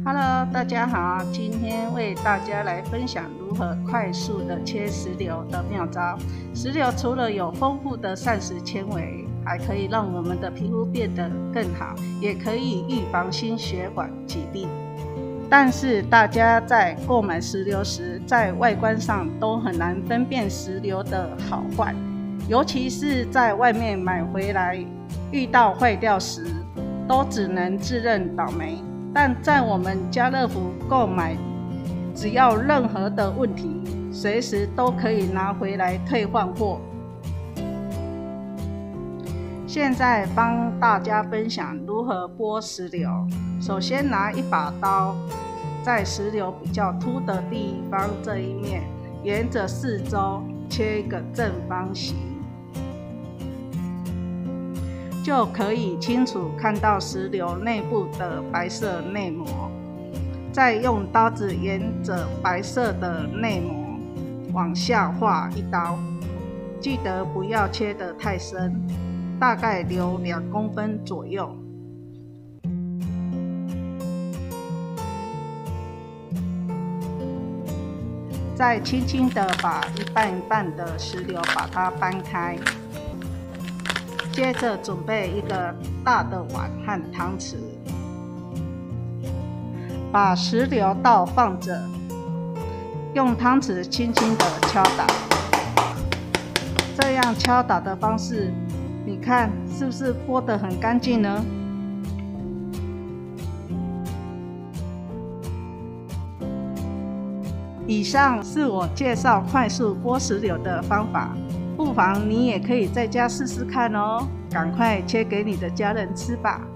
Hello， 大家好，今天为大家来分享如何快速的切石榴的妙招。石榴除了有丰富的膳食纤维，还可以让我们的皮肤变得更好，也可以预防心血管疾病。但是大家在购买石榴时，在外观上都很难分辨石榴的好坏，尤其是在外面买回来遇到坏掉时，都只能自认倒霉。但在我们家乐福购买，只要任何的问题，随时都可以拿回来退换货。现在帮大家分享如何剥石榴。首先拿一把刀，在石榴比较凸的地方这一面，沿着四周切一个正方形，就可以清楚看到石榴内部的白色内膜。再用刀子沿着白色的内膜往下划一刀，记得不要切得太深，大概留2公分左右。再轻轻地把一半一半的石榴把它掰开。接着准备一个大的碗和汤匙，把石榴倒放着，用汤匙轻轻的敲打。这样敲打的方式，你看是不是剥得很干净呢？以上是我介绍快速剥石榴的方法。不妨你也可以在家试试看哦，赶快切给你的家人吃吧。